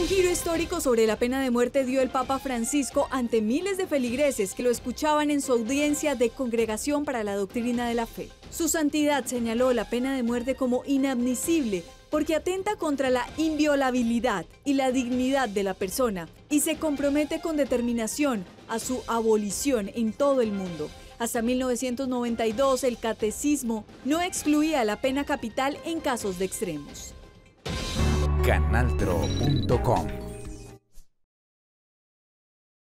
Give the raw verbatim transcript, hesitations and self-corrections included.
giro histórico sobre la pena de muerte dio el Papa Francisco ante miles de feligreses que lo escuchaban en su audiencia de Congregación para la Doctrina de la Fe. Su santidad señaló la pena de muerte como inadmisible porque atenta contra la inviolabilidad y la dignidad de la persona y se compromete con determinación a su abolición en todo el mundo. Hasta mil novecientos noventa y dos, el catecismo no excluía la pena capital en casos de extremos. canal tro punto com